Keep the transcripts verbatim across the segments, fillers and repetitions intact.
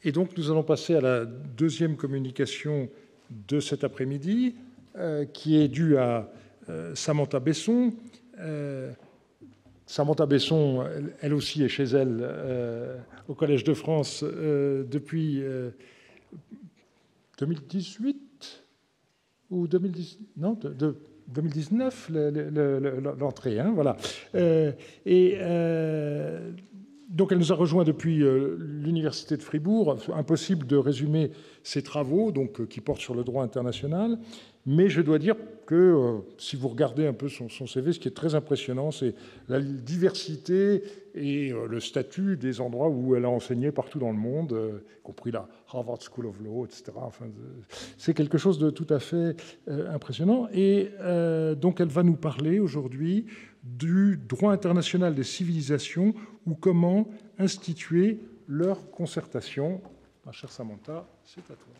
Et donc, nous allons passer à la deuxième communication de cet après-midi, euh, qui est due à euh, Samantha Besson. Euh, Samantha Besson, elle, elle aussi est chez elle euh, au Collège de France euh, depuis euh, deux mille dix-huit ou deux mille dix, non, de, de, deux mille dix-neuf, l'entrée, hein, voilà. Euh, et euh, donc, elle nous a rejoint depuis euh, l'Université de Fribourg. Impossible de résumer ses travaux, donc, euh, qui portent sur le droit international. Mais je dois dire que, euh, si vous regardez un peu son, son C V, ce qui est très impressionnant, c'est la diversité et euh, le statut des endroits où elle a enseigné partout dans le monde, euh, y compris la Harvard School of Law, et cetera. Enfin, c'est quelque chose de tout à fait euh, impressionnant. Et euh, donc, elle va nous parler aujourd'hui du droit international des civilisations ou comment instituer leur concertation. Ma chère Samantha, c'est à toi.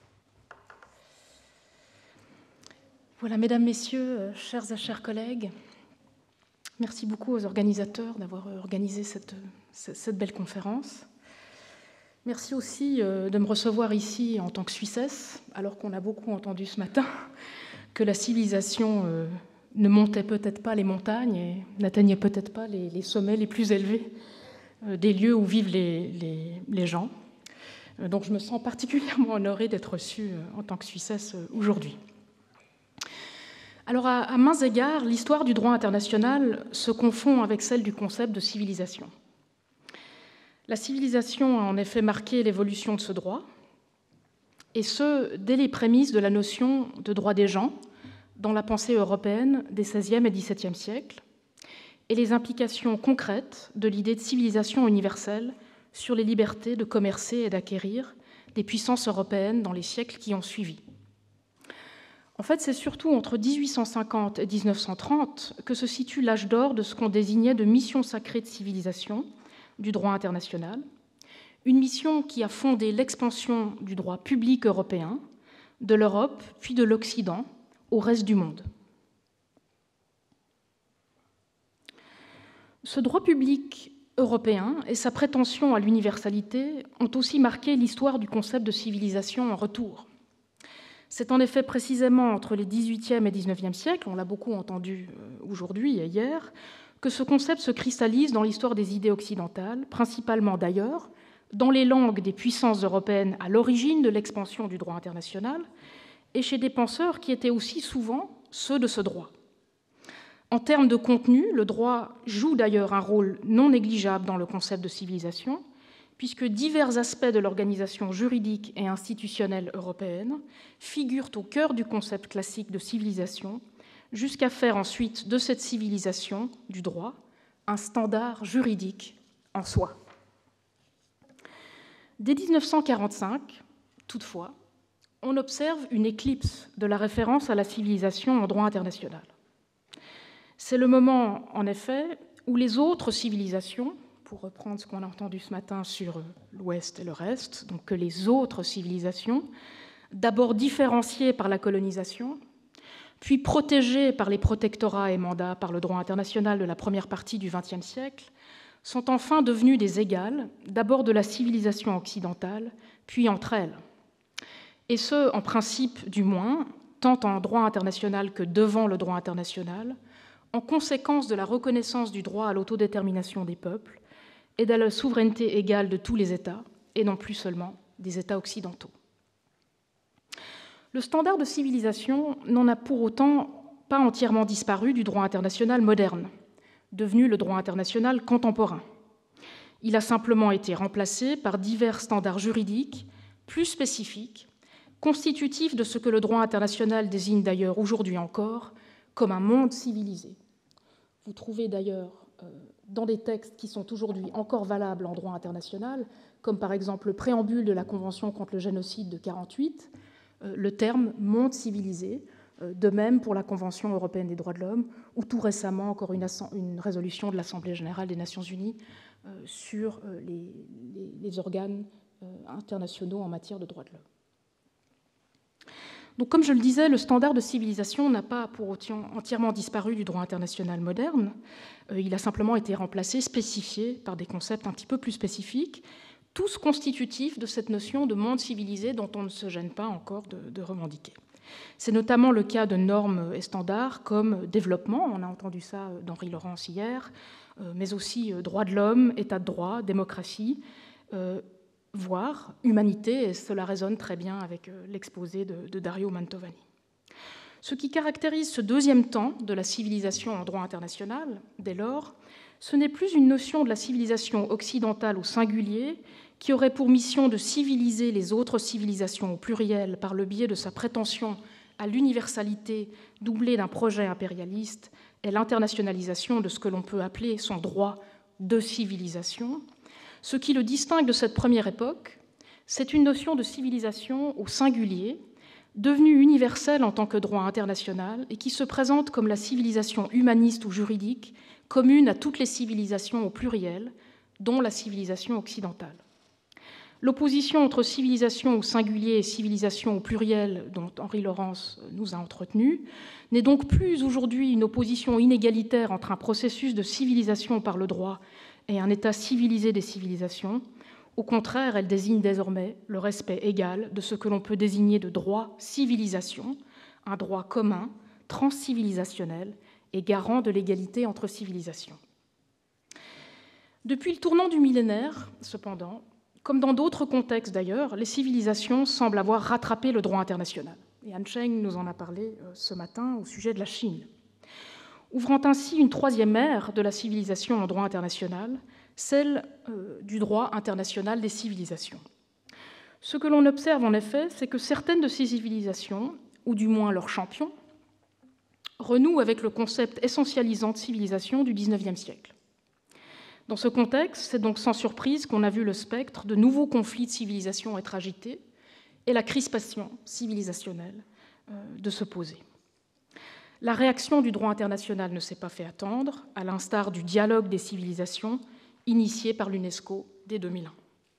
Voilà, mesdames, messieurs, chers et chers collègues, merci beaucoup aux organisateurs d'avoir organisé cette, cette belle conférence. Merci aussi de me recevoir ici en tant que Suissesse, alors qu'on a beaucoup entendu ce matin que la civilisation ne montait peut-être pas les montagnes et n'atteignait peut-être pas les, les sommets les plus élevés des lieux où vivent les, les, les gens. Donc je me sens particulièrement honorée d'être reçue en tant que Suissesse aujourd'hui. Alors, à, à maints égards, l'histoire du droit international se confond avec celle du concept de civilisation. La civilisation a en effet marqué l'évolution de ce droit, et ce, dès les prémices de la notion de droit des gens dans la pensée européenne des seizième et dix-septième siècles, et les implications concrètes de l'idée de civilisation universelle sur les libertés de commercer et d'acquérir des puissances européennes dans les siècles qui ont suivi. En fait, c'est surtout entre dix-huit cent cinquante et dix-neuf cent trente que se situe l'âge d'or de ce qu'on désignait de mission sacrée de civilisation du droit international, une mission qui a fondé l'expansion du droit public européen, de l'Europe puis de l'Occident au reste du monde. Ce droit public européen et sa prétention à l'universalité ont aussi marqué l'histoire du concept de civilisation en retour. C'est en effet précisément entre les dix-huitième et dix-neuvième siècles, on l'a beaucoup entendu aujourd'hui et hier, que ce concept se cristallise dans l'histoire des idées occidentales, principalement d'ailleurs dans les langues des puissances européennes à l'origine de l'expansion du droit international et chez des penseurs qui étaient aussi souvent ceux de ce droit. En termes de contenu, le droit joue d'ailleurs un rôle non négligeable dans le concept de civilisation, puisque divers aspects de l'organisation juridique et institutionnelle européenne figurent au cœur du concept classique de civilisation, jusqu'à faire ensuite de cette civilisation du droit un standard juridique en soi. Dès dix-neuf cent quarante-cinq, toutefois, on observe une éclipse de la référence à la civilisation en droit international. C'est le moment, en effet, où les autres civilisations, pour reprendre ce qu'on a entendu ce matin sur l'Ouest et le reste, donc que les autres civilisations, d'abord différenciées par la colonisation, puis protégées par les protectorats et mandats par le droit international de la première partie du vingtième siècle, sont enfin devenues des égales, d'abord de la civilisation occidentale, puis entre elles. Et ce, en principe du moins, tant en droit international que devant le droit international, en conséquence de la reconnaissance du droit à l'autodétermination des peuples et de la souveraineté égale de tous les États, et non plus seulement des États occidentaux. Le standard de civilisation n'en a pour autant pas entièrement disparu du droit international moderne, devenu le droit international contemporain. Il a simplement été remplacé par divers standards juridiques plus spécifiques, constitutifs de ce que le droit international désigne d'ailleurs aujourd'hui encore comme un monde civilisé. Vous trouvez d'ailleurs euh, dans des textes qui sont aujourd'hui encore valables en droit international, comme par exemple le préambule de la Convention contre le génocide de mille neuf cent quarante-huit, euh, le terme « monde civilisé », euh, de même pour la Convention européenne des droits de l'homme, ou tout récemment encore une, une résolution de l'Assemblée générale des Nations unies euh, sur euh, les, les, les organes euh, internationaux en matière de droits de l'homme. Donc, comme je le disais, le standard de civilisation n'a pas pour autant entièrement disparu du droit international moderne. Euh, il a simplement été remplacé, spécifié par des concepts un petit peu plus spécifiques, tous constitutifs de cette notion de monde civilisé dont on ne se gêne pas encore de, de revendiquer. C'est notamment le cas de normes et standards comme développement, on a entendu ça d'Henri Laurence hier, mais aussi droits de l'homme, état de droit, démocratie, euh, voire humanité, et cela résonne très bien avec l'exposé de, de Dario Mantovani. Ce qui caractérise ce deuxième temps de la civilisation en droit international, dès lors, ce n'est plus une notion de la civilisation occidentale au singulier qui aurait pour mission de civiliser les autres civilisations au pluriel par le biais de sa prétention à l'universalité doublée d'un projet impérialiste et l'internationalisation de ce que l'on peut appeler son droit de civilisation. Ce qui le distingue de cette première époque, c'est une notion de civilisation au singulier, devenue universelle en tant que droit international et qui se présente comme la civilisation humaniste ou juridique commune à toutes les civilisations au pluriel, dont la civilisation occidentale. L'opposition entre civilisation au singulier et civilisation au pluriel, dont Henri Laurence nous a entretenu, n'est donc plus aujourd'hui une opposition inégalitaire entre un processus de civilisation par le droit et un état civilisé des civilisations. Au contraire, elle désigne désormais le respect égal de ce que l'on peut désigner de droit civilisation, un droit commun, transcivilisationnel et garant de l'égalité entre civilisations. Depuis le tournant du millénaire, cependant, comme dans d'autres contextes d'ailleurs, les civilisations semblent avoir rattrapé le droit international. Et Han Cheng nous en a parlé ce matin au sujet de la Chine. Ouvrant ainsi une troisième ère de la civilisation en droit international, celle euh, du droit international des civilisations. Ce que l'on observe en effet, c'est que certaines de ces civilisations, ou du moins leurs champions, renouent avec le concept essentialisant de civilisation du dix-neuvième siècle. Dans ce contexte, c'est donc sans surprise qu'on a vu le spectre de nouveaux conflits de civilisation être agité et la crispation civilisationnelle euh, de se poser. La réaction du droit international ne s'est pas fait attendre, à l'instar du dialogue des civilisations initié par l'UNESCO dès deux mille un.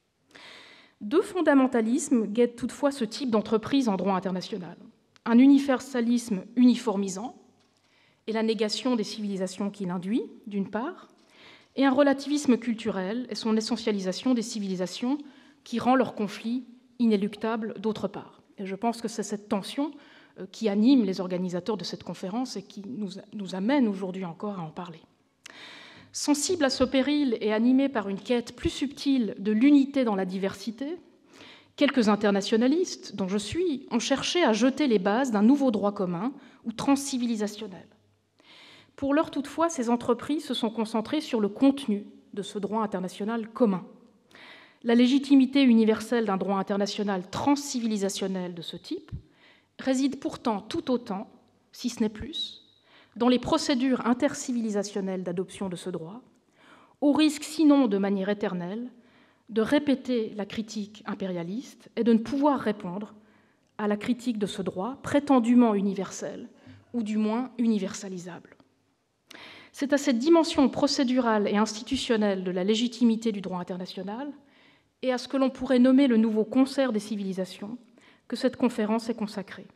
Deux fondamentalismes guettent toutefois ce type d'entreprise en droit international. Un universalisme uniformisant et la négation des civilisations qu'il induit, d'une part, et un relativisme culturel et son essentialisation des civilisations qui rend leur conflit inéluctable, d'autre part. Et je pense que c'est cette tension qui anime les organisateurs de cette conférence et qui nous, nous amène aujourd'hui encore à en parler. Sensible à ce péril et animé par une quête plus subtile de l'unité dans la diversité, quelques internationalistes, dont je suis, ont cherché à jeter les bases d'un nouveau droit commun ou transcivilisationnel. Pour l'heure, toutefois, ces entreprises se sont concentrées sur le contenu de ce droit international commun. La légitimité universelle d'un droit international transcivilisationnel de ce type réside pourtant tout autant, si ce n'est plus, dans les procédures intercivilisationnelles d'adoption de ce droit, au risque, sinon de manière éternelle, de répéter la critique impérialiste et de ne pouvoir répondre à la critique de ce droit prétendument universel, ou du moins universalisable. C'est à cette dimension procédurale et institutionnelle de la légitimité du droit international et à ce que l'on pourrait nommer le nouveau concert des civilisations que cette conférence est consacrée.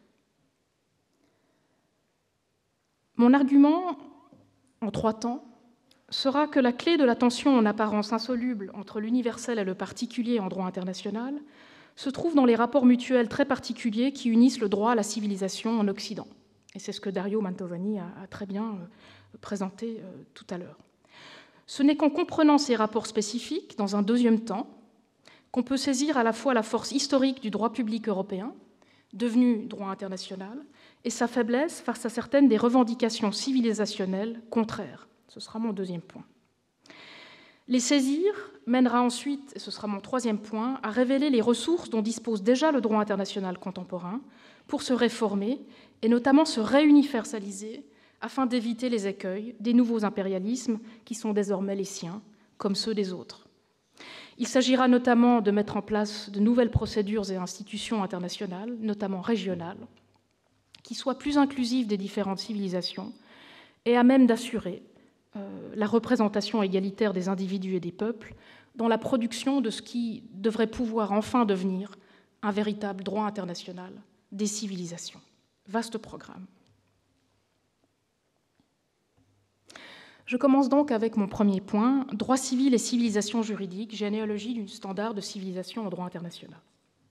Mon argument, en trois temps, sera que la clé de la tension en apparence insoluble entre l'universel et le particulier en droit international se trouve dans les rapports mutuels très particuliers qui unissent le droit à la civilisation en Occident. Et c'est ce que Dario Mantovani a, a très bien euh, présenté euh, tout à l'heure. Ce n'est qu'en comprenant ces rapports spécifiques, dans un deuxième temps, qu'on peut saisir à la fois la force historique du droit public européen, devenu droit international, et sa faiblesse face à certaines des revendications civilisationnelles contraires. Ce sera mon deuxième point. Les saisir mènera ensuite, et ce sera mon troisième point, à révéler les ressources dont dispose déjà le droit international contemporain pour se réformer et notamment se réuniversaliser afin d'éviter les écueils des nouveaux impérialismes qui sont désormais les siens, comme ceux des autres. Il s'agira notamment de mettre en place de nouvelles procédures et institutions internationales, notamment régionales, qui soient plus inclusives des différentes civilisations et à même d'assurer euh, la représentation égalitaire des individus et des peuples dans la production de ce qui devrait pouvoir enfin devenir un véritable droit international des civilisations. Vaste programme. Je commence donc avec mon premier point, droit civil et civilisation juridique, généalogie d'une standard de civilisation en droit international.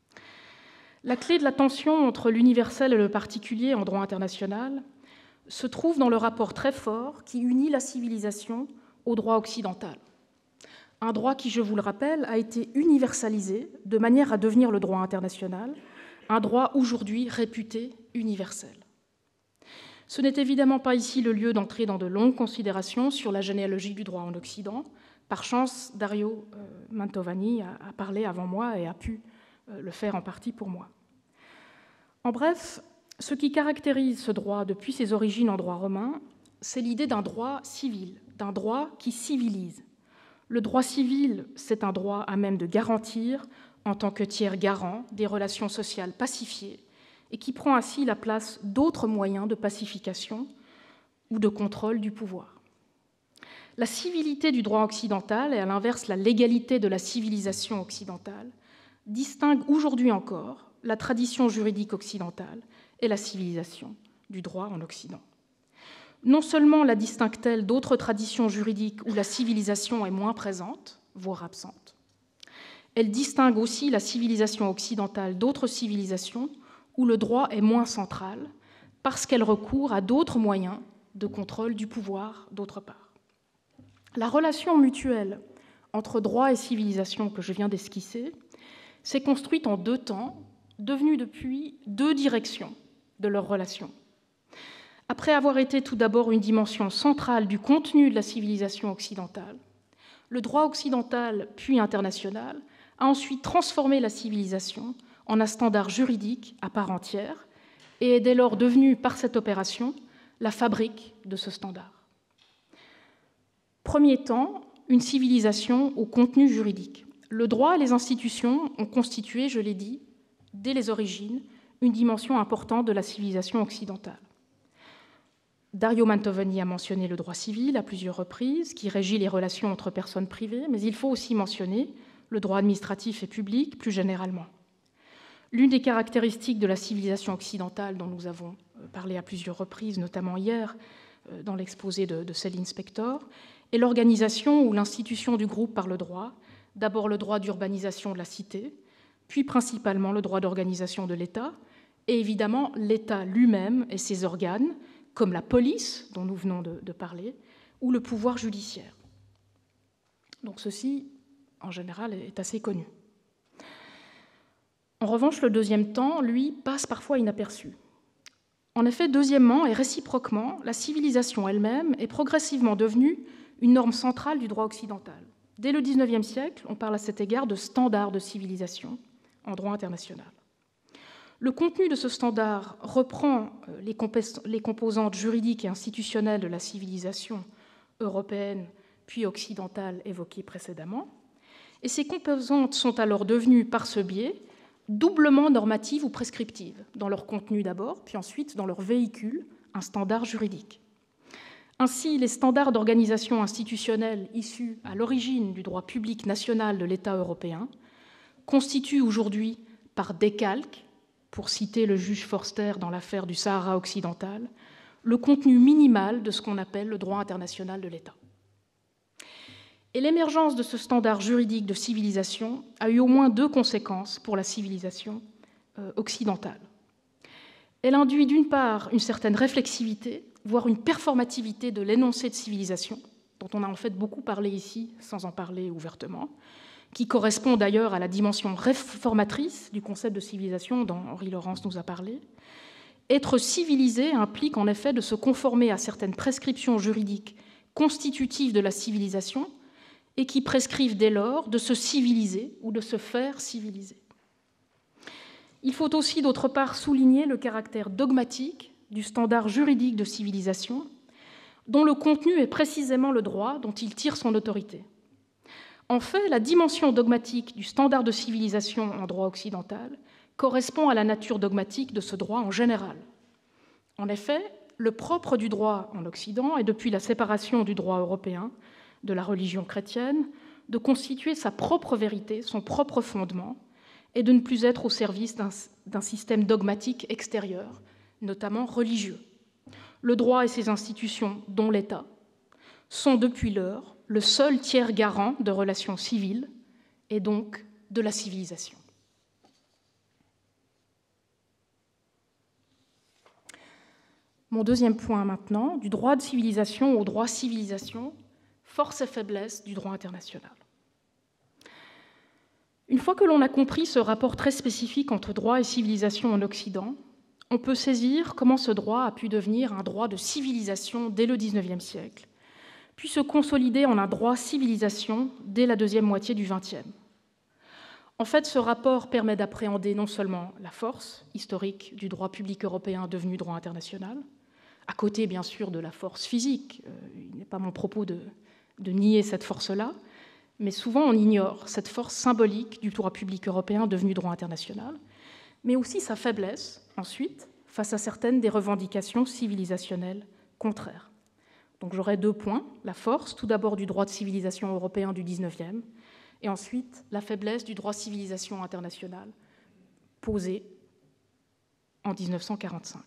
La clé de la tension entre l'universel et le particulier en droit international se trouve dans le rapport très fort qui unit la civilisation au droit occidental. Un droit qui, je vous le rappelle, a été universalisé de manière à devenir le droit international, un droit aujourd'hui réputé universel. Ce n'est évidemment pas ici le lieu d'entrer dans de longues considérations sur la généalogie du droit en Occident. Par chance, Dario euh, Mantovani a, a parlé avant moi et a pu euh, le faire en partie pour moi. En bref, ce qui caractérise ce droit depuis ses origines en droit romain, c'est l'idée d'un droit civil, d'un droit qui civilise. Le droit civil, c'est un droit à même de garantir, en tant que tiers garant, des relations sociales pacifiées, et qui prend ainsi la place d'autres moyens de pacification ou de contrôle du pouvoir. La civilité du droit occidental, et à l'inverse la légalité de la civilisation occidentale, distingue aujourd'hui encore la tradition juridique occidentale et la civilisation du droit en Occident. Non seulement la distingue-t-elle d'autres traditions juridiques où la civilisation est moins présente, voire absente, elle distingue aussi la civilisation occidentale d'autres civilisations où le droit est moins central, parce qu'elle recourt à d'autres moyens de contrôle du pouvoir, d'autre part. La relation mutuelle entre droit et civilisation que je viens d'esquisser s'est construite en deux temps, devenue depuis deux directions de leur relation. Après avoir été tout d'abord une dimension centrale du contenu de la civilisation occidentale, le droit occidental, puis international, a ensuite transformé la civilisation en un standard juridique à part entière et est dès lors devenu, par cette opération, la fabrique de ce standard. Premier temps, une civilisation au contenu juridique. Le droit et les institutions ont constitué, je l'ai dit, dès les origines, une dimension importante de la civilisation occidentale. Dario Mantovani a mentionné le droit civil à plusieurs reprises, qui régit les relations entre personnes privées, mais il faut aussi mentionner le droit administratif et public plus généralement. L'une des caractéristiques de la civilisation occidentale dont nous avons parlé à plusieurs reprises, notamment hier dans l'exposé de, de Céline Spector, est l'organisation ou l'institution du groupe par le droit, d'abord le droit d'urbanisation de la cité, puis principalement le droit d'organisation de l'État, et évidemment l'État lui-même et ses organes, comme la police dont nous venons de, de parler, ou le pouvoir judiciaire. Donc ceci, en général, est assez connu. En revanche, le deuxième temps, lui, passe parfois inaperçu. En effet, deuxièmement et réciproquement, la civilisation elle-même est progressivement devenue une norme centrale du droit occidental. Dès le dix-neuvième siècle, on parle à cet égard de standard de civilisation en droit international. Le contenu de ce standard reprend les, compos- les composantes juridiques et institutionnelles de la civilisation européenne puis occidentale évoquée précédemment, et ces composantes sont alors devenues, par ce biais, doublement normatives ou prescriptives, dans leur contenu d'abord, puis ensuite dans leur véhicule, un standard juridique. Ainsi, les standards d'organisation institutionnelle issus à l'origine du droit public national de l'État européen constituent aujourd'hui, par décalque, pour citer le juge Forster dans l'affaire du Sahara occidental, le contenu minimal de ce qu'on appelle le droit international de l'État. Et l'émergence de ce standard juridique de civilisation a eu au moins deux conséquences pour la civilisation euh, occidentale. Elle induit d'une part une certaine réflexivité, voire une performativité de l'énoncé de civilisation, dont on a en fait beaucoup parlé ici sans en parler ouvertement, qui correspond d'ailleurs à la dimension réformatrice du concept de civilisation dont Henri Laurence nous a parlé. Être civilisé implique en effet de se conformer à certaines prescriptions juridiques constitutives de la civilisation et qui prescrivent dès lors de se civiliser ou de se faire civiliser. Il faut aussi, d'autre part, souligner le caractère dogmatique du standard juridique de civilisation, dont le contenu est précisément le droit dont il tire son autorité. En fait, la dimension dogmatique du standard de civilisation en droit occidental correspond à la nature dogmatique de ce droit en général. En effet, le propre du droit en Occident est, depuis la séparation du droit européen de la religion chrétienne, de constituer sa propre vérité, son propre fondement, et de ne plus être au service d'un, d'un système dogmatique extérieur, notamment religieux. Le droit et ses institutions, dont l'État, sont depuis lors le seul tiers garant de relations civiles et donc de la civilisation. Mon deuxième point maintenant, du droit de civilisation au droit civilisation, force et faiblesse du droit international. Une fois que l'on a compris ce rapport très spécifique entre droit et civilisation en Occident, on peut saisir comment ce droit a pu devenir un droit de civilisation dès le dix-neuvième siècle, puis se consolider en un droit civilisation dès la deuxième moitié du vingtième. En fait, ce rapport permet d'appréhender non seulement la force historique du droit public européen devenu droit international, à côté bien sûr de la force physique, euh, il n'est pas mon propos de, de nier cette force-là, mais souvent on ignore cette force symbolique du droit public européen devenu droit international, mais aussi sa faiblesse, ensuite, face à certaines des revendications civilisationnelles contraires. Donc j'aurai deux points, la force, tout d'abord du droit de civilisation européen du dix-neuvième, et ensuite la faiblesse du droit de civilisation international posé en mille neuf cent quarante-cinq.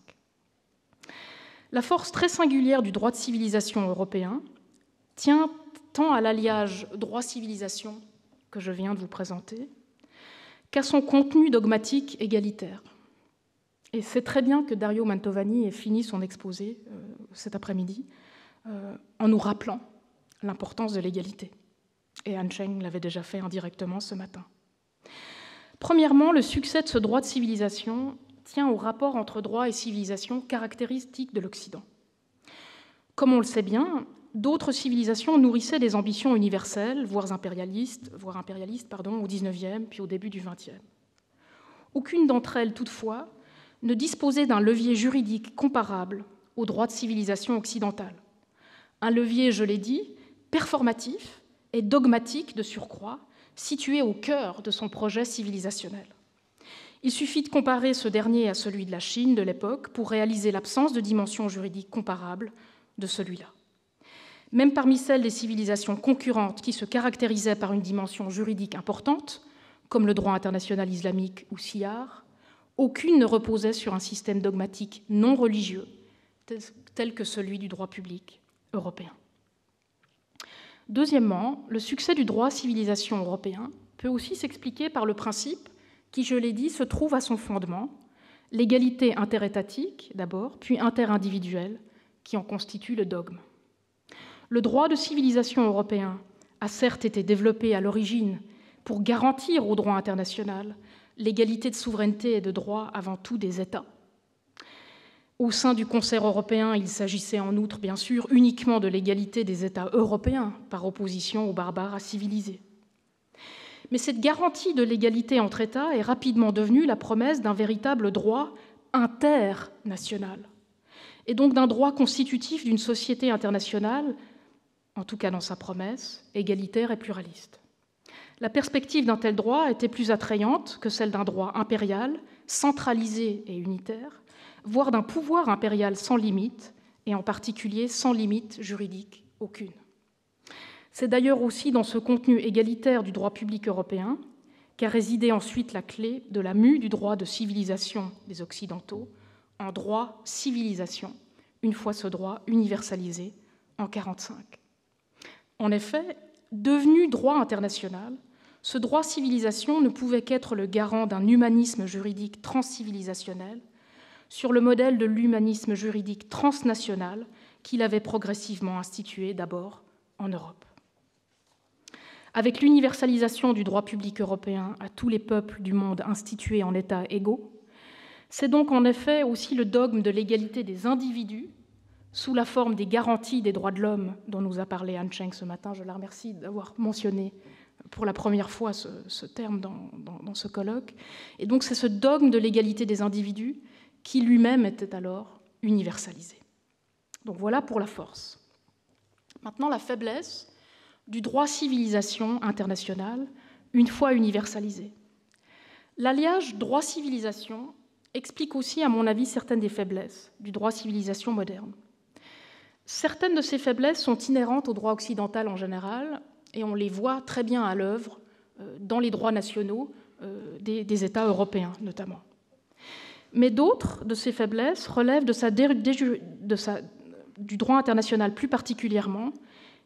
La force très singulière du droit de civilisation européen tient tant à l'alliage droit-civilisation que je viens de vous présenter, qu'à son contenu dogmatique égalitaire. Et c'est très bien que Dario Mantovani ait fini son exposé euh, cet après-midi euh, en nous rappelant l'importance de l'égalité. Et Han Cheng l'avait déjà fait indirectement ce matin. Premièrement, le succès de ce droit de civilisation tient au rapport entre droit et civilisation caractéristique de l'Occident. Comme on le sait bien, d'autres civilisations nourrissaient des ambitions universelles, voire impérialistes, voire impérialistes pardon, au dix-neuvième, puis au début du vingtième. Aucune d'entre elles, toutefois, ne disposait d'un levier juridique comparable au droit de civilisation occidentale. Un levier, je l'ai dit, performatif et dogmatique de surcroît, situé au cœur de son projet civilisationnel. Il suffit de comparer ce dernier à celui de la Chine de l'époque pour réaliser l'absence de dimension juridique comparable de celui-là. Même parmi celles des civilisations concurrentes qui se caractérisaient par une dimension juridique importante, comme le droit international islamique ou S I A R, aucune ne reposait sur un système dogmatique non religieux, tel que celui du droit public européen. Deuxièmement, le succès du droit civilisation européen peut aussi s'expliquer par le principe qui, je l'ai dit, se trouve à son fondement, l'égalité interétatique d'abord, puis interindividuelle, qui en constitue le dogme. Le droit de civilisation européen a certes été développé à l'origine pour garantir au droit international l'égalité de souveraineté et de droit avant tout des États. Au sein du concert européen, il s'agissait en outre, bien sûr, uniquement de l'égalité des États européens par opposition aux barbares civilisés. Mais cette garantie de l'égalité entre États est rapidement devenue la promesse d'un véritable droit international, et donc d'un droit constitutif d'une société internationale, en tout cas dans sa promesse, égalitaire et pluraliste. La perspective d'un tel droit était plus attrayante que celle d'un droit impérial, centralisé et unitaire, voire d'un pouvoir impérial sans limite, et en particulier sans limite juridique aucune. C'est d'ailleurs aussi dans ce contenu égalitaire du droit public européen qu'a résidé ensuite la clé de la mue du droit de civilisation des Occidentaux en droit civilisation, une fois ce droit universalisé en mille neuf cent quarante-cinq. En effet, devenu droit international, ce droit civilisation ne pouvait qu'être le garant d'un humanisme juridique transcivilisationnel sur le modèle de l'humanisme juridique transnational qu'il avait progressivement institué d'abord en Europe. Avec l'universalisation du droit public européen à tous les peuples du monde institués en états égaux, c'est donc en effet aussi le dogme de l'égalité des individus, sous la forme des garanties des droits de l'homme dont nous a parlé Han Cheng ce matin. Je la remercie d'avoir mentionné pour la première fois ce, ce terme dans, dans, dans ce colloque. Et donc c'est ce dogme de l'égalité des individus qui lui-même était alors universalisé. Donc voilà pour la force. Maintenant, la faiblesse du droit civilisation international, une fois universalisé. L'alliage droit-civilisation explique aussi, à mon avis, certaines des faiblesses du droit civilisation moderne. Certaines de ces faiblesses sont inhérentes au droit occidental en général, et on les voit très bien à l'œuvre dans les droits nationaux des, des États européens, notamment. Mais d'autres de ces faiblesses relèvent de sa, de sa, du droit international plus particulièrement,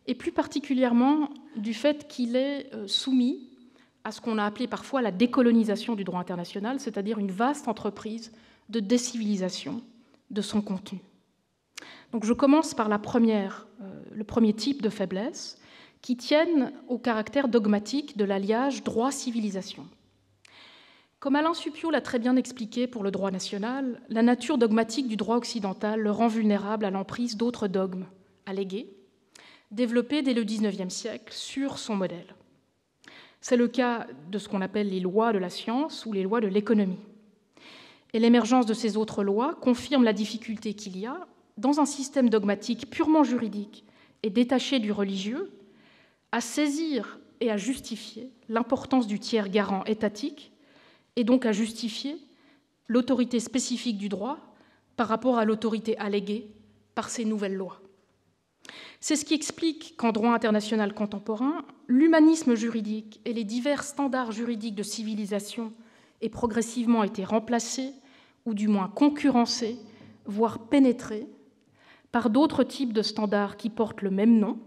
et plus particulièrement du fait qu'il est soumis à ce qu'on a appelé parfois la décolonisation du droit international, c'est-à-dire une vaste entreprise de décivilisation de son contenu. Donc je commence par la première, euh, le premier type de faiblesse, qui tiennent au caractère dogmatique de l'alliage droit-civilisation. Comme Alain Supiot l'a très bien expliqué pour le droit national, la nature dogmatique du droit occidental le rend vulnérable à l'emprise d'autres dogmes allégués, développés dès le dix-neuvième siècle sur son modèle. C'est le cas de ce qu'on appelle les lois de la science ou les lois de l'économie. Et l'émergence de ces autres lois confirme la difficulté qu'il y a, dans un système dogmatique purement juridique et détaché du religieux, à saisir et à justifier l'importance du tiers garant étatique et donc à justifier l'autorité spécifique du droit par rapport à l'autorité alléguée par ces nouvelles lois. C'est ce qui explique qu'en droit international contemporain, l'humanisme juridique et les divers standards juridiques de civilisation aient progressivement été remplacés, ou du moins concurrencés, voire pénétrés, par d'autres types de standards qui portent le même nom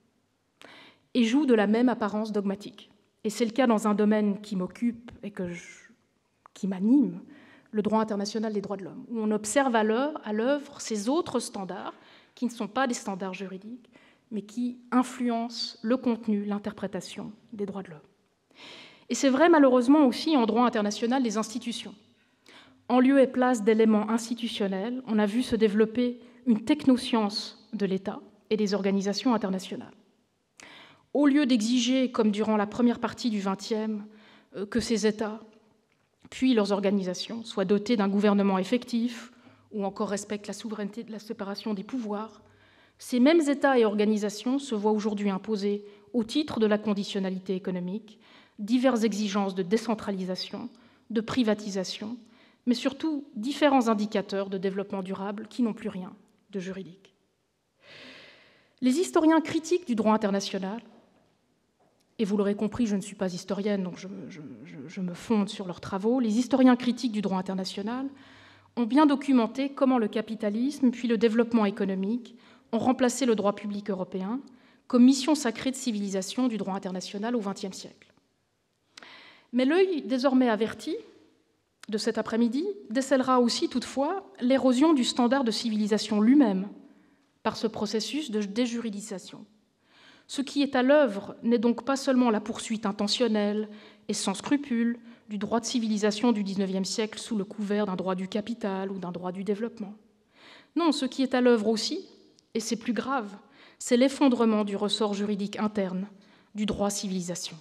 et jouent de la même apparence dogmatique. Et c'est le cas dans un domaine qui m'occupe et que je, qui m'anime, le droit international des droits de l'homme, où on observe à l'œuvre ces autres standards qui ne sont pas des standards juridiques, mais qui influencent le contenu, l'interprétation des droits de l'homme. Et c'est vrai malheureusement aussi en droit international des institutions. En lieu et place d'éléments institutionnels, on a vu se développer une technoscience de l'État et des organisations internationales. Au lieu d'exiger, comme durant la première partie du vingtième, que ces États, puis leurs organisations, soient dotés d'un gouvernement effectif ou encore respectent la souveraineté de la séparation des pouvoirs, ces mêmes États et organisations se voient aujourd'hui imposer, au titre de la conditionnalité économique, diverses exigences de décentralisation, de privatisation, mais surtout différents indicateurs de développement durable qui n'ont plus rien de juridique. Les historiens critiques du droit international, et vous l'aurez compris, je ne suis pas historienne, donc je, je, je me fonde sur leurs travaux, les historiens critiques du droit international ont bien documenté comment le capitalisme puis le développement économique ont remplacé le droit public européen comme mission sacrée de civilisation du droit international au vingtième siècle. Mais l'œil désormais averti de cet après-midi décèlera aussi toutefois l'érosion du standard de civilisation lui-même par ce processus de déjuridisation. Ce qui est à l'œuvre n'est donc pas seulement la poursuite intentionnelle et sans scrupule du droit de civilisation du dix-neuvième siècle sous le couvert d'un droit du capital ou d'un droit du développement. Non, ce qui est à l'œuvre aussi, et c'est plus grave, c'est l'effondrement du ressort juridique interne du droit civilisation.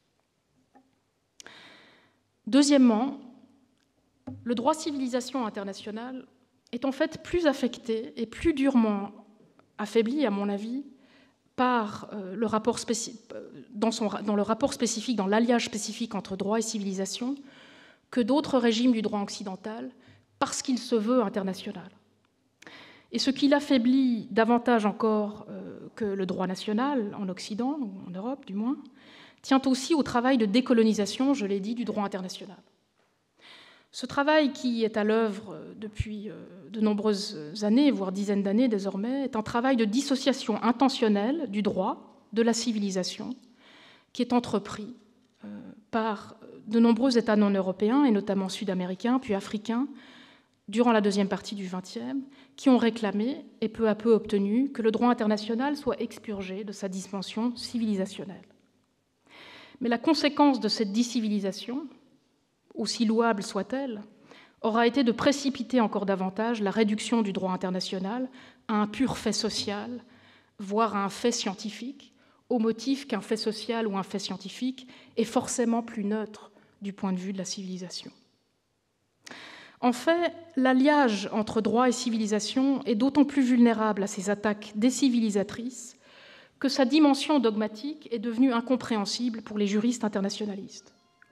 Deuxièmement, le droit civilisation international est en fait plus affecté et plus durement affaibli, à mon avis, par euh, le rapport spécif... dans, son... dans le rapport spécifique, dans l'alliage spécifique entre droit et civilisation, que d'autres régimes du droit occidental, parce qu'il se veut international. Et ce qui l'affaiblit davantage encore euh, que le droit national, en Occident, ou en Europe du moins, tient aussi au travail de décolonisation, je l'ai dit, du droit international. Ce travail qui est à l'œuvre depuis de nombreuses années, voire dizaines d'années désormais, est un travail de dissociation intentionnelle du droit, de la civilisation, qui est entrepris par de nombreux États non européens, et notamment sud-américains, puis africains, durant la deuxième partie du vingtième, qui ont réclamé, et peu à peu obtenu, que le droit international soit expurgé de sa dimension civilisationnelle. Mais la conséquence de cette décivilisation, aussi louable soit-elle, aura été de précipiter encore davantage la réduction du droit international à un pur fait social, voire à un fait scientifique, au motif qu'un fait social ou un fait scientifique est forcément plus neutre du point de vue de la civilisation. En fait, l'alliage entre droit et civilisation est d'autant plus vulnérable à ces attaques décivilisatrices que sa dimension dogmatique est devenue incompréhensible pour les juristes internationalistes.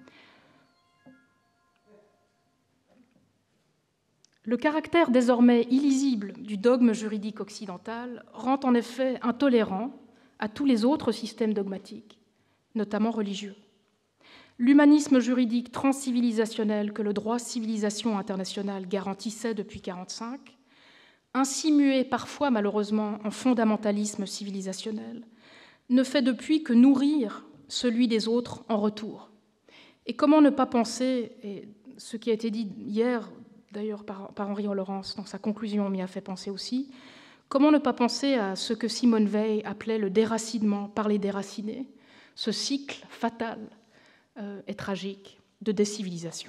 Le caractère désormais illisible du dogme juridique occidental rend en effet intolérant à tous les autres systèmes dogmatiques, notamment religieux. L'humanisme juridique transcivilisationnel que le droit civilisation international garantissait depuis mille neuf cent quarante-cinq, ainsi mué parfois malheureusement en fondamentalisme civilisationnel, ne fait depuis que nourrir celui des autres en retour. Et comment ne pas penser, et ce qui a été dit hier d'ailleurs par, par Henri Laurence dans sa conclusion m'y a fait penser aussi, comment ne pas penser à ce que Simone Veil appelait le déracinement par les déracinés, ce cycle fatal euh, et tragique de décivilisation.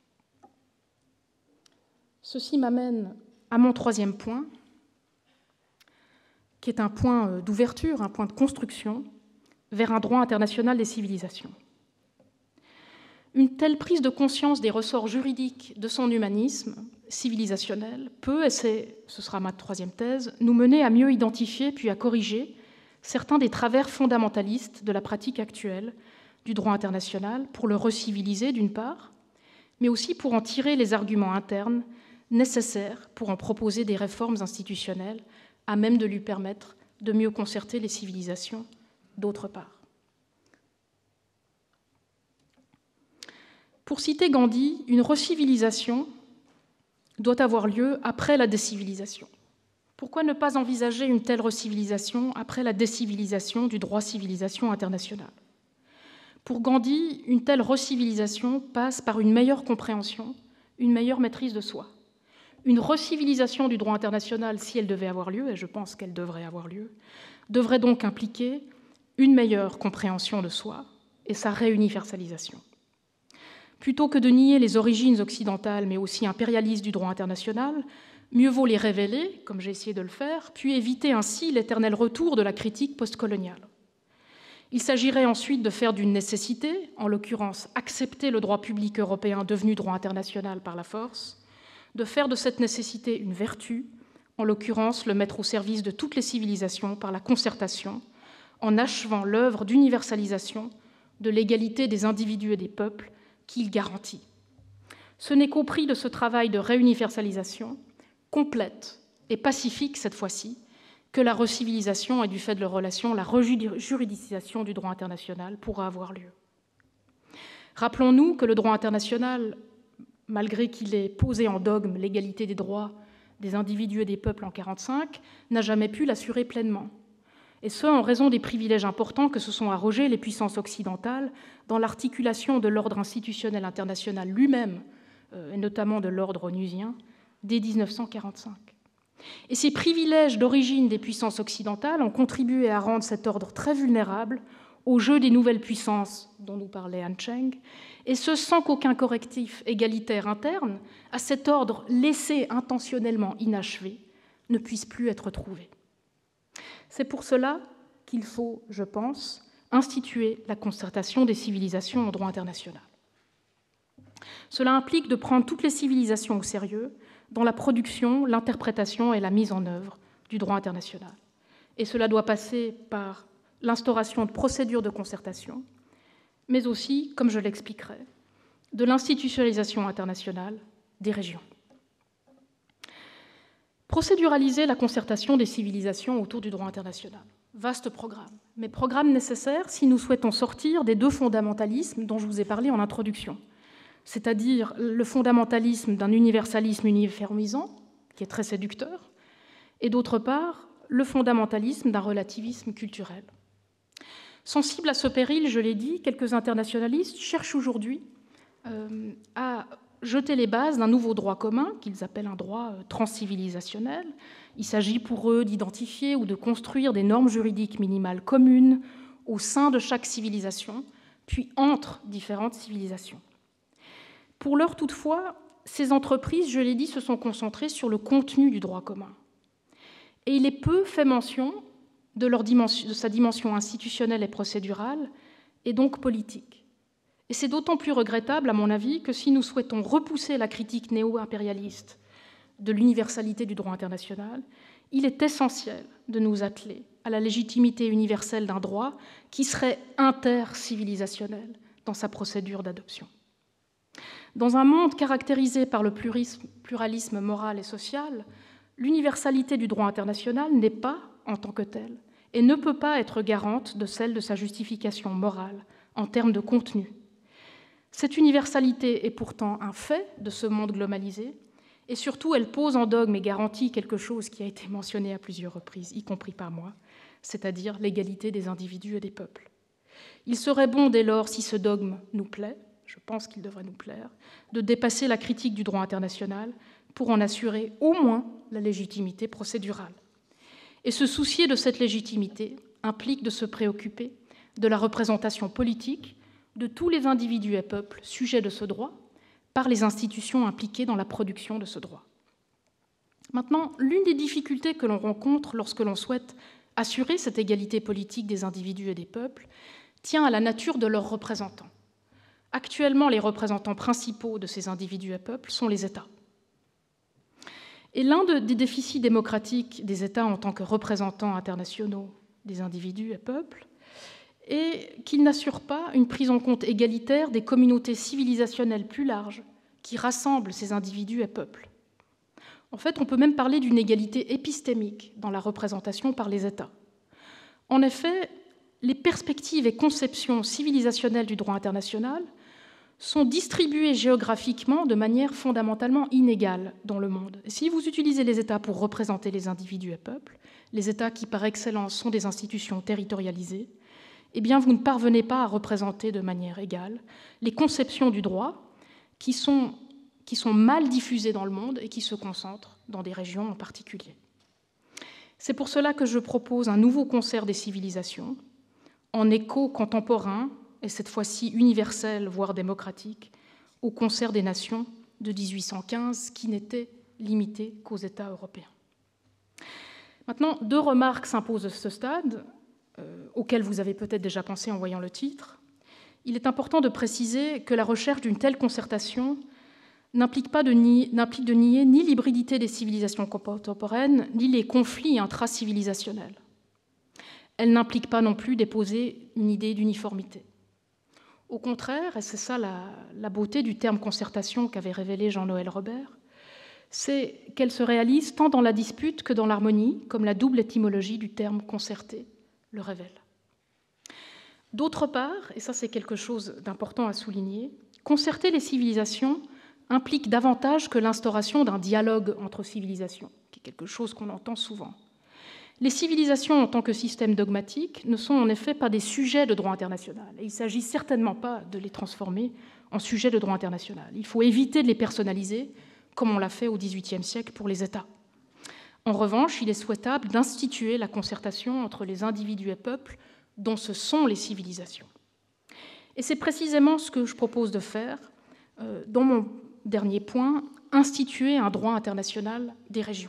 Ceci m'amène à mon troisième point, qui est un point d'ouverture, un point de construction vers un droit international des civilisations. Une telle prise de conscience des ressorts juridiques de son humanisme civilisationnel peut, et c'est, ce sera ma troisième thèse, nous mener à mieux identifier puis à corriger certains des travers fondamentalistes de la pratique actuelle du droit international pour le reciviliser d'une part, mais aussi pour en tirer les arguments internes nécessaires pour en proposer des réformes institutionnelles à même de lui permettre de mieux concerter les civilisations d'autre part. Pour citer Gandhi, une recivilisation doit avoir lieu après la décivilisation. Pourquoi ne pas envisager une telle recivilisation après la décivilisation du droit civilisation international ? Pour Gandhi, une telle recivilisation passe par une meilleure compréhension, une meilleure maîtrise de soi. Une recivilisation du droit international, si elle devait avoir lieu, et je pense qu'elle devrait avoir lieu, devrait donc impliquer une meilleure compréhension de soi et sa réuniversalisation. Plutôt que de nier les origines occidentales, mais aussi impérialistes du droit international, mieux vaut les révéler, comme j'ai essayé de le faire, puis éviter ainsi l'éternel retour de la critique postcoloniale. Il s'agirait ensuite de faire d'une nécessité, en l'occurrence accepter le droit public européen devenu droit international par la force, de faire de cette nécessité une vertu, en l'occurrence le mettre au service de toutes les civilisations par la concertation, en achevant l'œuvre d'universalisation de l'égalité des individus et des peuples qu'il garantit. Ce n'est qu'au prix de ce travail de réuniversalisation, complète et pacifique cette fois-ci, que la recivilisation et du fait de leurs relations, la rejuridisation du droit international pourra avoir lieu. Rappelons-nous que le droit international, malgré qu'il ait posé en dogme l'égalité des droits des individus et des peuples en mille neuf cent quarante-cinq, n'a jamais pu l'assurer pleinement. Et ce, en raison des privilèges importants que se sont arrogés les puissances occidentales dans l'articulation de l'ordre institutionnel international lui-même, euh, et notamment de l'ordre onusien, dès mille neuf cent quarante-cinq. Et ces privilèges d'origine des puissances occidentales ont contribué à rendre cet ordre très vulnérable au jeu des nouvelles puissances dont nous parlait Han Cheng, et ce sans qu'aucun correctif égalitaire interne à cet ordre laissé intentionnellement inachevé ne puisse plus être trouvé. C'est pour cela qu'il faut, je pense, instituer la concertation des civilisations en droit international. Cela implique de prendre toutes les civilisations au sérieux dans la production, l'interprétation et la mise en œuvre du droit international. Et cela doit passer par l'instauration de procédures de concertation, mais aussi, comme je l'expliquerai, de l'institutionnalisation internationale des régions. Procéduraliser la concertation des civilisations autour du droit international. Vaste programme, mais programme nécessaire si nous souhaitons sortir des deux fondamentalismes dont je vous ai parlé en introduction, c'est-à-dire le fondamentalisme d'un universalisme uniformisant, qui est très séducteur, et d'autre part, le fondamentalisme d'un relativisme culturel. Sensibles à ce péril, je l'ai dit, quelques internationalistes cherchent aujourd'hui euh, à jeter les bases d'un nouveau droit commun, qu'ils appellent un droit transcivilisationnel. Il s'agit pour eux d'identifier ou de construire des normes juridiques minimales communes au sein de chaque civilisation, puis entre différentes civilisations. Pour l'heure, toutefois, ces entreprises, je l'ai dit, se sont concentrées sur le contenu du droit commun. Et il est peu fait mention de, leur dimension, de sa dimension institutionnelle et procédurale, et donc politique. Et c'est d'autant plus regrettable, à mon avis, que si nous souhaitons repousser la critique néo-impérialiste de l'universalité du droit international, il est essentiel de nous atteler à la légitimité universelle d'un droit qui serait intercivilisationnel dans sa procédure d'adoption. Dans un monde caractérisé par le pluralisme moral et social, l'universalité du droit international n'est pas, en tant que telle, et ne peut pas être garante de celle de sa justification morale en termes de contenu. Cette universalité est pourtant un fait de ce monde globalisé, et surtout elle pose en dogme et garantit quelque chose qui a été mentionné à plusieurs reprises, y compris par moi, c'est-à-dire l'égalité des individus et des peuples. Il serait bon dès lors, si ce dogme nous plaît, je pense qu'il devrait nous plaire, de dépasser la critique du droit international pour en assurer au moins la légitimité procédurale. Et se soucier de cette légitimité implique de se préoccuper de la représentation politique de tous les individus et peuples sujets de ce droit par les institutions impliquées dans la production de ce droit. Maintenant, l'une des difficultés que l'on rencontre lorsque l'on souhaite assurer cette égalité politique des individus et des peuples tient à la nature de leurs représentants. Actuellement, les représentants principaux de ces individus et peuples sont les États. Et l'un des déficits démocratiques des États en tant que représentants internationaux des individus et peuples est qu'ils n'assurent pas une prise en compte égalitaire des communautés civilisationnelles plus larges qui rassemblent ces individus et peuples. En fait, on peut même parler d'une égalité épistémique dans la représentation par les États. En effet, les perspectives et conceptions civilisationnelles du droit international sont distribuées géographiquement de manière fondamentalement inégale dans le monde. Et si vous utilisez les États pour représenter les individus et peuples, les États qui par excellence sont des institutions territorialisées, eh bien vous ne parvenez pas à représenter de manière égale les conceptions du droit qui sont, qui sont mal diffusées dans le monde et qui se concentrent dans des régions en particulier. C'est pour cela que je propose un nouveau concert des civilisations, en écho contemporain, et cette fois-ci universel, voire démocratique, au concert des nations de dix-huit cent quinze, qui n'était limité qu'aux États européens. Maintenant, deux remarques s'imposent à ce stade, euh, auxquelles vous avez peut-être déjà pensé en voyant le titre. Il est important de préciser que la recherche d'une telle concertation n'implique pas de nier, n'implique de nier ni l'hybridité des civilisations contemporaines, ni les conflits intracivilisationnels. Elle n'implique pas non plus d'époser une idée d'uniformité. Au contraire, et c'est ça la, la beauté du terme concertation qu'avait révélé Jean-Noël Robert, c'est qu'elle se réalise tant dans la dispute que dans l'harmonie, comme la double étymologie du terme concerté le révèle. D'autre part, et ça c'est quelque chose d'important à souligner, concerter les civilisations implique davantage que l'instauration d'un dialogue entre civilisations, qui est quelque chose qu'on entend souvent. Les civilisations en tant que système dogmatique ne sont en effet pas des sujets de droit international, et il ne s'agit certainement pas de les transformer en sujets de droit international. Il faut éviter de les personnaliser, comme on l'a fait au dix-huitième siècle pour les États. En revanche, il est souhaitable d'instituer la concertation entre les individus et peuples dont ce sont les civilisations. Et c'est précisément ce que je propose de faire euh, dans mon dernier point, instituer un droit international des régions.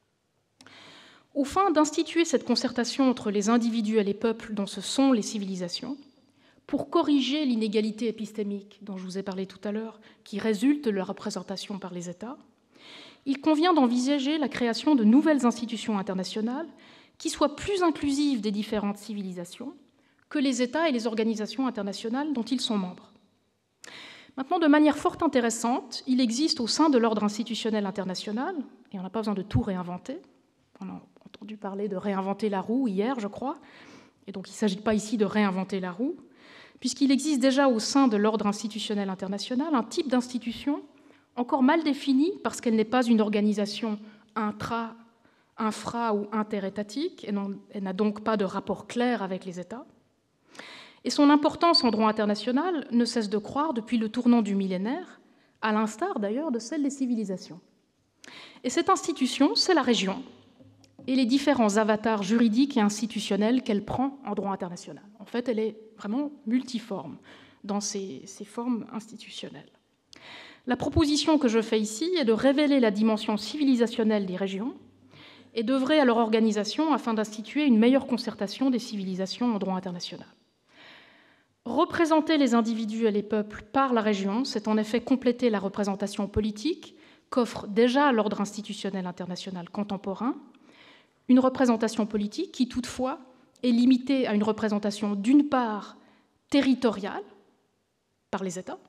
Au fin d'instituer cette concertation entre les individus et les peuples dont ce sont les civilisations, pour corriger l'inégalité épistémique dont je vous ai parlé tout à l'heure, qui résulte de la représentation par les États, il convient d'envisager la création de nouvelles institutions internationales qui soient plus inclusives des différentes civilisations que les États et les organisations internationales dont ils sont membres. Maintenant, de manière fort intéressante, il existe au sein de l'ordre institutionnel international, et on n'a pas besoin de tout réinventer, on a entendu parler de réinventer la roue hier, je crois, et donc il ne s'agit pas ici de réinventer la roue, puisqu'il existe déjà au sein de l'ordre institutionnel international un type d'institution encore mal définie parce qu'elle n'est pas une organisation intra, infra ou interétatique, et non, elle n'a donc pas de rapport clair avec les États. Et son importance en droit international ne cesse de croître depuis le tournant du millénaire, à l'instar d'ailleurs de celle des civilisations. Et cette institution, c'est la région, et les différents avatars juridiques et institutionnels qu'elle prend en droit international. En fait, elle est vraiment multiforme dans ses, ses formes institutionnelles. La proposition que je fais ici est de révéler la dimension civilisationnelle des régions et d'œuvrer à leur organisation afin d'instituer une meilleure concertation des civilisations en droit international. Représenter les individus et les peuples par la région, c'est en effet compléter la représentation politique qu'offre déjà l'ordre institutionnel international contemporain, une représentation politique qui, toutefois, est limitée à une représentation d'une part territoriale par les États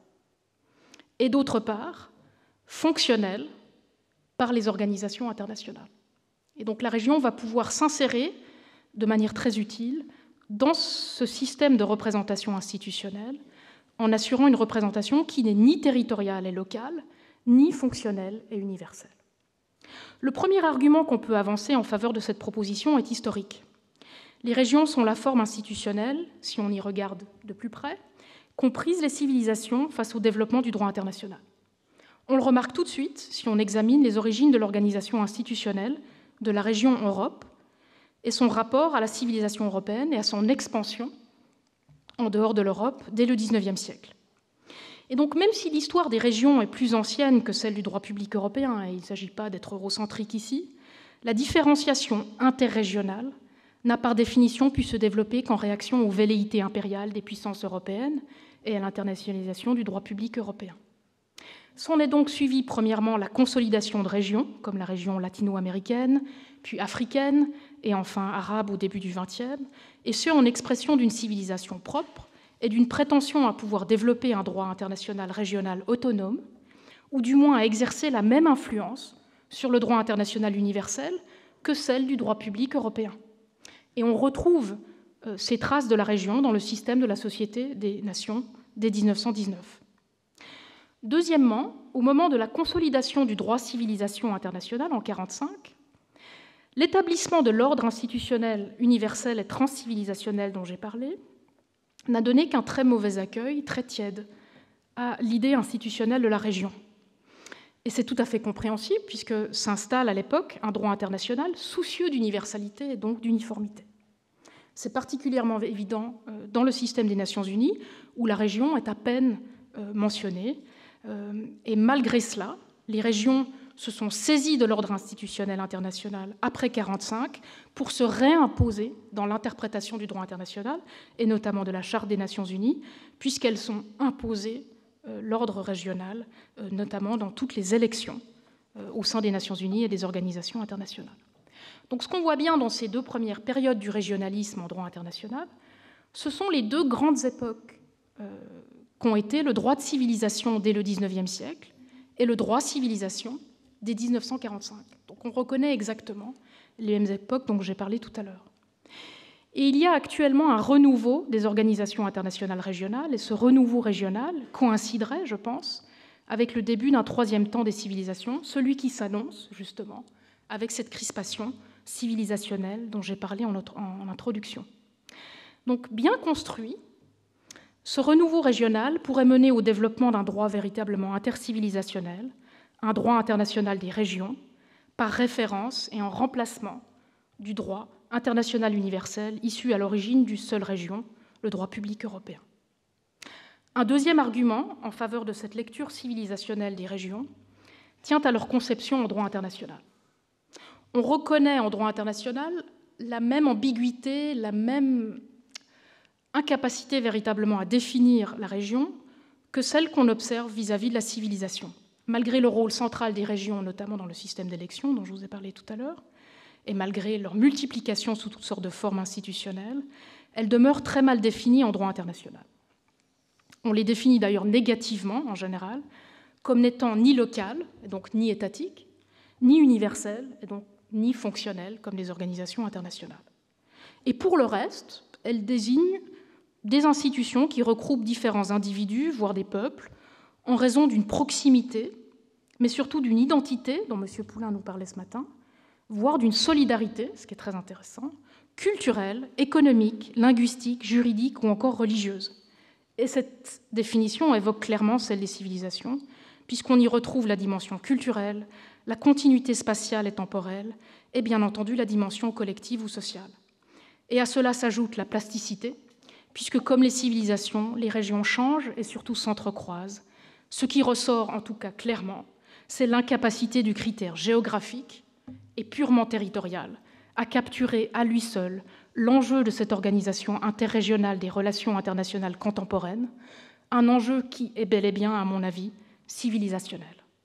et d'autre part fonctionnelle par les organisations internationales. Et donc la région va pouvoir s'insérer de manière très utile dans ce système de représentation institutionnelle en assurant une représentation qui n'est ni territoriale et locale, ni fonctionnelle et universelle. Le premier argument qu'on peut avancer en faveur de cette proposition est historique. les régions sont la forme institutionnelle, si on y regarde de plus près, qu'ont prise les civilisations face au développement du droit international. On le remarque tout de suite si on examine les origines de l'organisation institutionnelle de la région Europe et son rapport à la civilisation européenne et à son expansion en dehors de l'Europe dès le dix-neuvième siècle. Et donc, même si l'histoire des régions est plus ancienne que celle du droit public européen, et il ne s'agit pas d'être eurocentrique ici, la différenciation interrégionale n'a par définition pu se développer qu'en réaction aux velléités impériales des puissances européennes et à l'internationalisation du droit public européen. S'en est donc suivi premièrement la consolidation de régions, comme la région latino-américaine, puis africaine, et enfin arabe au début du vingtième, et ce en expression d'une civilisation propre et d'une prétention à pouvoir développer un droit international régional autonome, ou du moins à exercer la même influence sur le droit international universel que celle du droit public européen. Et on retrouve euh, ces traces de la région dans le système de la Société des Nations dès mille neuf cent dix-neuf. Deuxièmement, au moment de la consolidation du droit civilisation international en mille neuf cent quarante-cinq, l'établissement de l'ordre institutionnel universel et transcivilisationnel dont j'ai parlé n'a donné qu'un très mauvais accueil, très tiède, à l'idée institutionnelle de la région. Et c'est tout à fait compréhensible, puisque s'installe à l'époque un droit international soucieux d'universalité et donc d'uniformité. C'est particulièrement évident dans le système des Nations Unies, où la région est à peine mentionnée. Et malgré cela, les régions se sont saisies de l'ordre institutionnel international après mille neuf cent quarante-cinq pour se réimposer dans l'interprétation du droit international, et notamment de la Charte des Nations Unies, puisqu'elles sont imposées l'ordre régional, notamment dans toutes les élections au sein des Nations Unies et des organisations internationales. Donc ce qu'on voit bien dans ces deux premières périodes du régionalisme en droit international, ce sont les deux grandes époques euh, qu'ont été le droit de civilisation dès le dix-neuvième siècle et le droit civilisation dès mille neuf cent quarante-cinq. Donc on reconnaît exactement les mêmes époques dont j'ai parlé tout à l'heure. Et il y a actuellement un renouveau des organisations internationales régionales, et ce renouveau régional coïnciderait, je pense, avec le début d'un troisième temps des civilisations, celui qui s'annonce, justement, avec cette crispation civilisationnelle dont j'ai parlé en, autre, en introduction. Donc, bien construit, ce renouveau régional pourrait mener au développement d'un droit véritablement intercivilisationnel, un droit international des régions, par référence et en remplacement du droit international universel issu à l'origine d'une seule région, le droit public européen. Un deuxième argument en faveur de cette lecture civilisationnelle des régions tient à leur conception en droit international. On reconnaît en droit international la même ambiguïté, la même incapacité véritablement à définir la région que celle qu'on observe vis-à-vis de la civilisation. Malgré le rôle central des régions, notamment dans le système d'élection dont je vous ai parlé tout à l'heure, et malgré leur multiplication sous toutes sortes de formes institutionnelles, elles demeurent très mal définies en droit international. On les définit d'ailleurs négativement, en général, comme n'étant ni locales, et donc ni étatiques, ni universelles, et donc ni fonctionnelles, comme les organisations internationales. Et pour le reste, elles désignent des institutions qui regroupent différents individus, voire des peuples, en raison d'une proximité, mais surtout d'une identité, dont M. Poulain nous parlait ce matin, voire d'une solidarité, ce qui est très intéressant, culturelle, économique, linguistique, juridique ou encore religieuse. Et cette définition évoque clairement celle des civilisations, puisqu'on y retrouve la dimension culturelle, la continuité spatiale et temporelle, et bien entendu la dimension collective ou sociale. Et à cela s'ajoute la plasticité, puisque comme les civilisations, les régions changent et surtout s'entrecroisent. Ce qui ressort en tout cas clairement, c'est l'incapacité du critère géographique et purement territorial à capturer à lui seul l'enjeu de cette organisation interrégionale des relations internationales contemporaines, un enjeu qui est bel et bien, à mon avis, civilisationnel.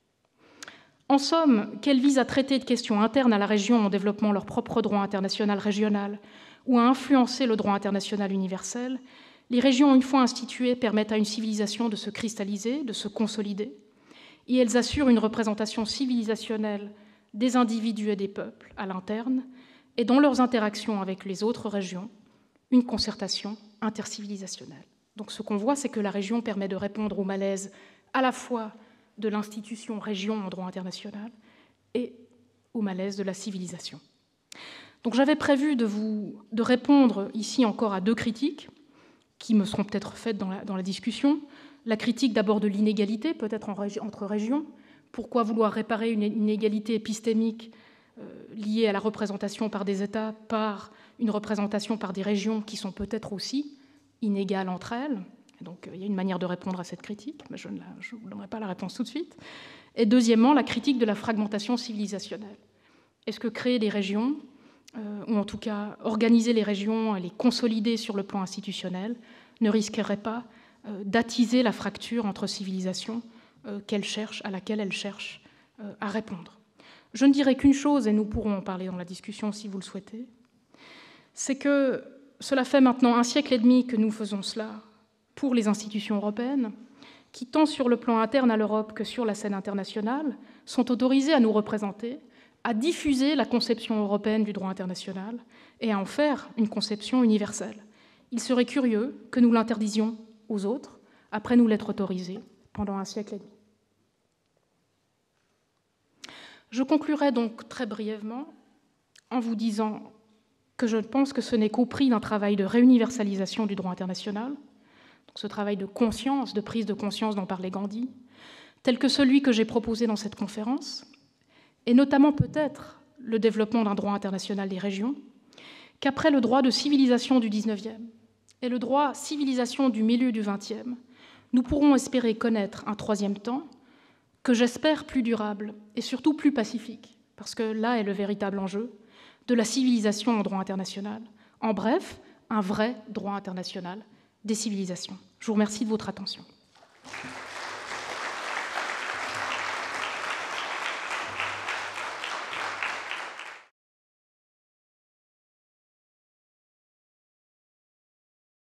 En somme, qu'elles visent à traiter de questions internes à la région en développant leur propre droit international régional ou à influencer le droit international universel, les régions, une fois instituées, permettent à une civilisation de se cristalliser, de se consolider, et elles assurent une représentation civilisationnelle des individus et des peuples à l'interne, et dans leurs interactions avec les autres régions, une concertation intercivilisationnelle. Donc ce qu'on voit, c'est que la région permet de répondre au malaise à la fois de l'institution région en droit international et au malaise de la civilisation. Donc j'avais prévu de, vous, de répondre ici encore à deux critiques qui me seront peut-être faites dans la, dans la discussion. La critique d'abord de l'inégalité, peut-être en régi- entre régions. Pourquoi vouloir réparer une inégalité épistémique euh, liée à la représentation par des États, par une représentation par des régions qui sont peut-être aussi inégales entre elles? Donc il y a une manière de répondre à cette critique, mais je ne la, je vous donnerai pas la réponse tout de suite. Et deuxièmement, la critique de la fragmentation civilisationnelle. Est-ce que créer des régions, euh, ou en tout cas organiser les régions et les consolider sur le plan institutionnel, ne risquerait pas euh, d'attiser la fracture entre civilisations euh, qu'elle cherche, à laquelle elle cherche euh, à répondre? Je ne dirai qu'une chose, et nous pourrons en parler dans la discussion si vous le souhaitez, c'est que cela fait maintenant un siècle et demi que nous faisons cela pour les institutions européennes, qui, tant sur le plan interne à l'Europe que sur la scène internationale, sont autorisées à nous représenter, à diffuser la conception européenne du droit international et à en faire une conception universelle. Il serait curieux que nous l'interdisions aux autres, après nous l'être autorisé pendant un siècle et demi. Je conclurai donc très brièvement en vous disant que je pense que ce n'est qu'au prix d'un travail de réuniversalisation du droit international, donc ce travail de conscience, de prise de conscience dont parlait Gandhi, tel que celui que j'ai proposé dans cette conférence, et notamment peut-être le développement d'un droit international des régions, qu'après le droit de civilisation du dix-neuvième et le droit civilisation du milieu du vingtième, nous pourrons espérer connaître un troisième temps que j'espère plus durable et surtout plus pacifique, parce que là est le véritable enjeu de la civilisation en droit international. En bref, un vrai droit international des civilisations. Je vous remercie de votre attention.